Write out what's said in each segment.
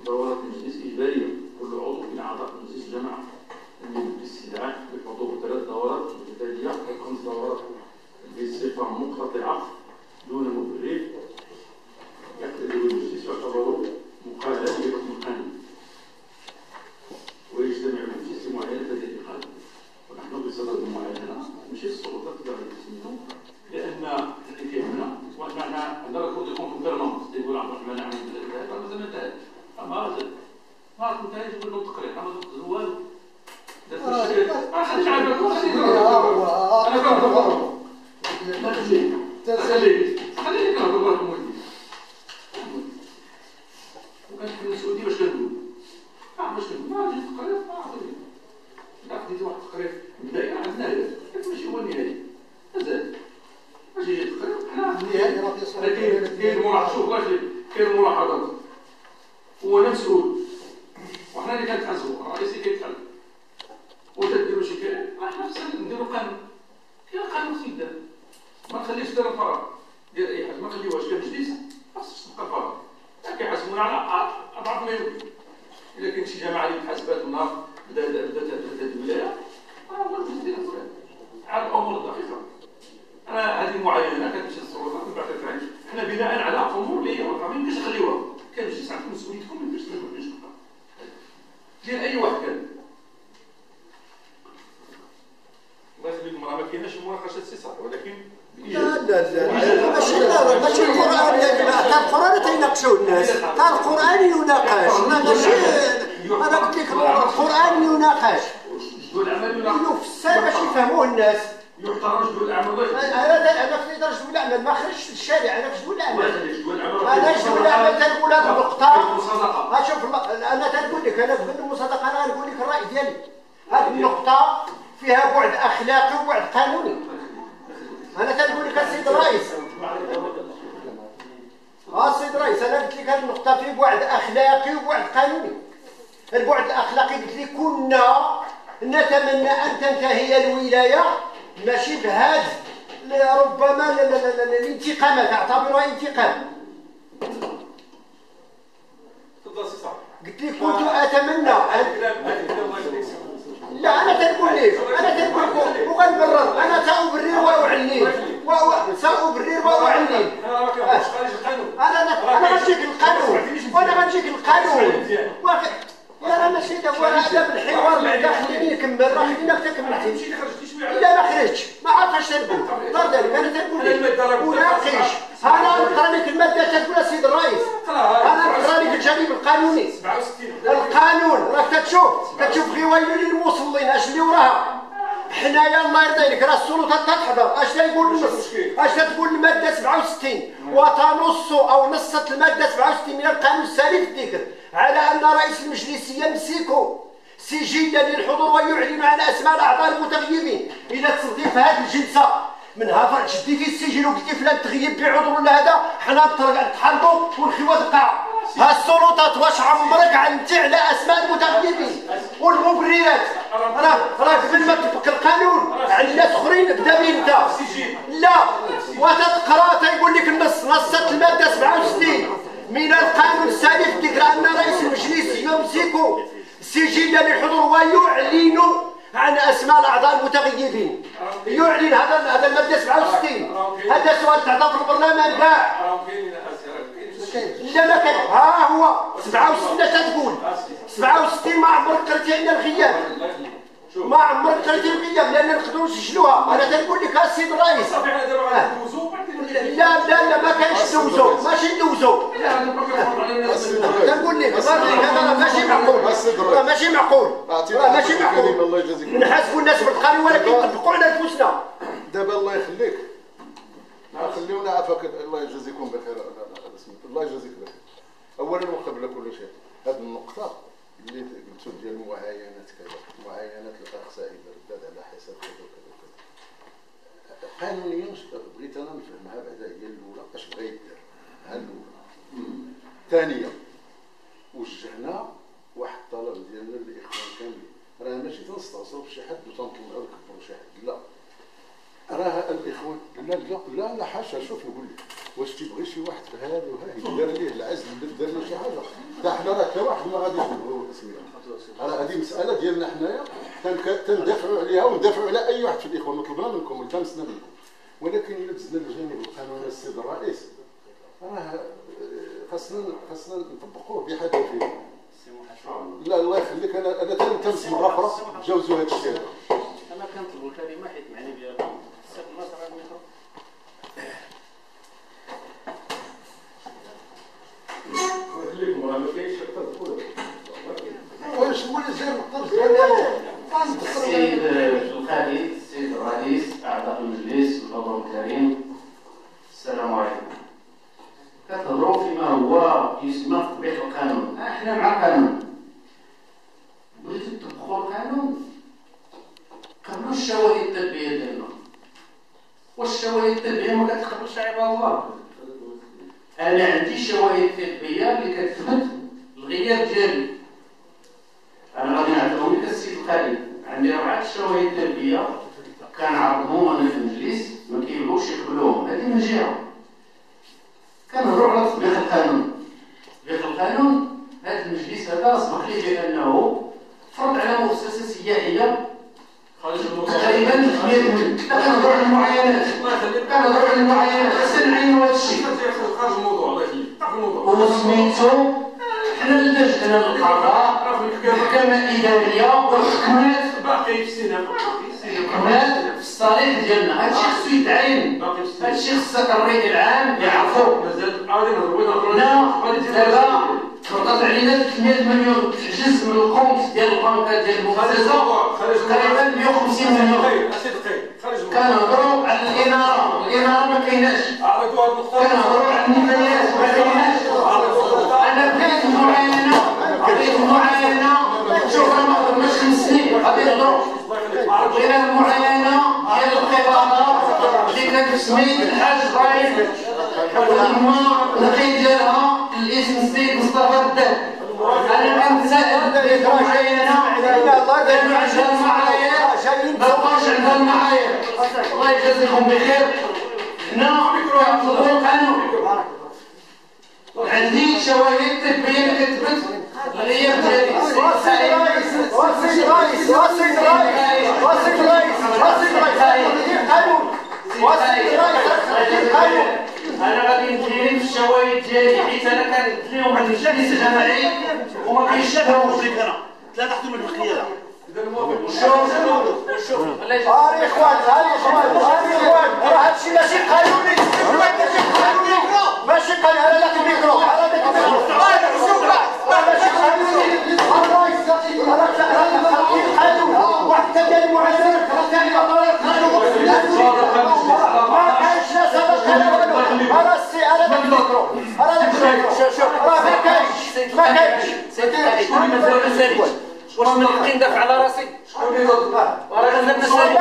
دورات المجلس إجبارية، كل عضو من أعضاء مجلس الجماعة بالاستدعاء لحضور 3 دورات متتالية أو 5 دورات بصفة مقتطعة دون مبرر يعتبر المجلس يعتبر مقالة بحكم القانون، ويجتمع المجلس لمعاينة هذه الإقالة. ونحن بصدد المعاينة ماشي السلطات تقدر تسميهم، لأن اللي كيهمنا هو أن عندنا ركود يكون في بيرمونس يقول عبد الرحمن عامل هذا مازال ما انتهاش، ما كنت عايز يقول له تقرير ما درت والو. ما خليش عارف انا كنت خليني كنهضر معكم ولدي. وكانت في السعوديه باش كنقول باش كنقول ما غاديش تقرير ما عرفتش لا خديت واحد التقرير مبدئي عندنا هذا لكن ماشي هو النهائي مازال ماشي يجي التقرير حنا كاين ملاحظات كاين ملاحظات هو مسؤول وحنا اللي كنتحاسبوا الرئيس اللي كيتحاسب وتديروا شكاية احنا خصنا نديروا قانون. كاين قانون سيدنا ما نخليش دير الفراغ ديال اي حاجه ما نخليوهاش كمجلس ما خصش تبقى فراغ كيحاسبونا على اضعاف ما يمكن. الا كاين شي جماعه اللي تحاسبات النهار بدات الولايه راه هو المجلس ديال الفلان على الامور الدقيقه. انا هذه المعاينه كتمشي للسلطات من بعد الفعل حنا بناء على امور اللي ما يمكنش نخليوها كمجلس عندكم مسؤوليتكم ما يمكنش تخليوها ديال اي واحد كان. الله يخليك المراه ما كايناش مناقشه سي صالح ولكن ماشي القران يا جماعه حتى القران تيناقشوا الناس حتى القران يناقش ماشي انا قلت لك القران يناقش جدول العمل يفسر باش يفهموه الناس يحترم جدول العمل. انا في درجه جدول العمل ما خرجتش للشارع انا في جدول العمل انا جدول العمل تنقول هذه النقطه شوف انا تنقول لك انا في المصادقه انا غنقول لك الراي ديالي هذه النقطه فيها بعد اخلاقي وبعد قانوني. انا تنقول لك السيد الرئيس السيد الرئيس انا قلت لك هذه النقطه فيه بعد اخلاقي وبعد قانوني. البعد الاخلاقي قلت لك كنا نتمنى ان تنتهي الولايه ماشي بهذا ربما الانتقامات اعتبرها انتقام. قلت لك كنت اتمنى لا انا تنقول ليش انا تنقول لكم وغنبرر انا سأبرر وأعلن سأبرر وأعلن انا غنجيك القانون وانا غنجيك القانون يا ماشي هو هذا بالحوار الداخلي نكمل راه خليناك تكملتي الا ما خرجتش ما عرفتش تنقول دار ذلك انا تنقول لك وناقش انا نقرا لك الماده تقول السيد الرئيس انا نقرا لك الجانب القانوني القانون راك كتشوف غير ويل للمصلين اش اللي وراها. حنايا الله يرضي عليك راه السلطات تحضر اش تيقول النص اش تقول الماده 67 وتنص او نصت الماده 67 من القانون السالي في الذكر على ان رئيس المجلس يمسك سجلا للحضور ويعلن عن اسماء الاعضاء المتغيبين. اذا تصدي في هذه الجلسه منها شديتي السجل وقلتي فلان تغيب بعذر ولا هذا حنا نتحرقوا ونخيو القاع. ها السلطات واش عمرك عنتي على اسماء المتغيبين والمبررات راه قبل ما تطبق القانون على الناس اخرين بدا بيه انت لا وتتقرا تيقول لك النص نصت الماده 67 من القانون السالي في ذكر ان رئيس المجلس يمسك سجلا للحضور ويعلن عن اسماء الاعضاء المتغيبين. يعلن هذا الماده 67 هذا سؤال تعطى في البرلمان كاع لا ما كان ها هو 67 تتقول 67 ما عمرك قريتي عندنا الغياب ما عمرك قريتي الغياب لان نقدروا نسجلوها. انا تنقول لك السيد الرئيس لا ما كانش ندوزو ماشي ندوزو تنقول لك هذا ماشي معقول ماشي معقول ماشي معقول نحاسبوا الناس بالقانون ولكن نطبقوا على انفسنا. دابا الله يخليك خليونا عافاك الله يجازيكم بخير الله يجازيك بخير. اولا وقبل كل شيء هذه النقطه اللي قلتوا ديال المعاينات كذا معاينات الاخصائي بالذات على حساب كذا وكذا وكذا قانونيا بغيت انا نفهمها بعدا هي الاولى اش بغا يدير ها الاولى. ثانيا وجهنا واحد الطلب ديالنا للاخوان كاملين راه ماشي تنستعصروا بشي حد وتنطلعوا نكبروا شي حد لا راه الاخوان لا حاشا شوف نقول لك واش تيبغي شي واحد في هذا وها يدير ليه العزل يدير ليه شي حاجه حتى حنا راه حتى واحد ديالنا حنايا تندافعوا عليها وندافعوا على اي واحد في الاخوان، وطلبنا منكم والتمسنا منكم، ولكن الا دزنا للجانب القانوني السيد الرئيس راه خاصنا نطبقوه بحذافيره. لا الله يخليك، انا تنلتمس مره اخرى تجاوزوا هذا الشيء. انا كنطلب الكلمه حيت معني بها السيد الله راه الميكرو. السيد الخالد، السيد الرئيس، اعضاء المجلس والحضور الكريم، السلام عليكم. كتهضروا فيما هو يسمى تطبيق القانون، احنا مع القانون. بغيتو تطبقوا القانون قبلوا الشواهد الطبيه ديالنا. والشواهد الطبيه ما كتقبلش عباد الله. انا عندي شواهد طبيه اللي كتثبت الغياب ديالي. انا غادي نعطيهم لك السيد الخالد، عندي 4 شواهد طبيه كنعرضهم انا في المجلس ما كيبغوش يقبلوهم. هذه من جهه. كنهضروا على تطبيق القانون. تطبيق القانون هذا المجلس هذا سبق لي بانه فرض على مؤسسه سياحيه تقريبا 100 مليون. كنهضروا على المعاينات، كنهضروا على المعاينات، سنعينوا هذا الشيء. خارج الموضوع الله يخليك، طرف الموضوع. وسميتو حنا لجنه القضاء محكمه اداريه وحكمات باقي في السينما، حكمات في الصالح ديالنا. هادشي خصو يتعين، هادشي خص الرأي العام يعرفو. مازال غادي نهضروا دابا تفرضت علينا 300 مليون تحجز من الكونت ديال البنكه ديال المؤسسه تقريبا 150 مليون. كنهضروا على الاناره، الاناره ما كايناش. كنهضروا على النفايات ما كايناش. انا بغيت المعاينه، بغيت المعاينه. شوف انا ما هضرناش 5 سنين، غادي نهضروا. بغينا المعاينه ديال القطارات اللي كانت سميت الحاج ابراهيم والما النقي ديالها الاسم السيد مصطفى الدهب. انا كنتسائل بغيت المعاينه كانوا عندها المعايير ما بقاش عندها المعايير. الله يجازيكم بخير. هنا كنطلبوا القانون. عندي شواهد طبيه اللي كتثبت الغياب ديالي. انا غادي ندير في الشواهد ديالي حيت انا كنديرهم عند المجلس الجماعي وما كيشافوش ليك انا 3 حتى من الخياله. شوف هاني اخوان راه هادشي ماشي قانوني، ماشي قانوني. على ذاك الميكرو، على ذاك الميكرو ماشي قانوني. القانون واحد ديال المعاينات ثاني ما كاينش ناس هذا القانون. على السي على ذاك الميكرو، على ذاك الميكرو. شوف راه ما كاينش، ما كاينش. واش من حقي ندافع على راسي؟ شكون اللي يضرب؟ وراه غنزل مسائل.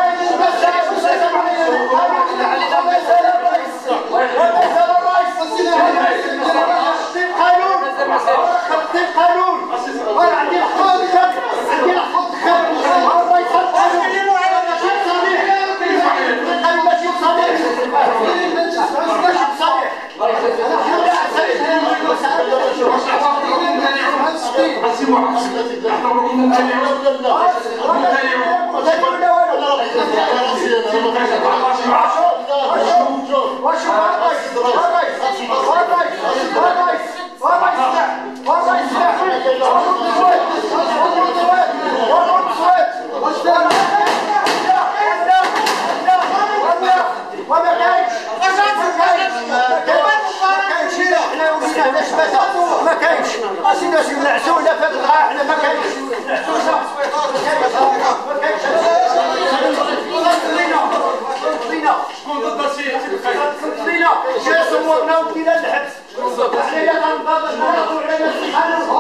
ما كاينش اصي ناس ينعسونا في الغاء. احنا ما كاينش شكون ضد الشيء صورنا وبدينا الحبس. احنا غنضربوا على السي خالد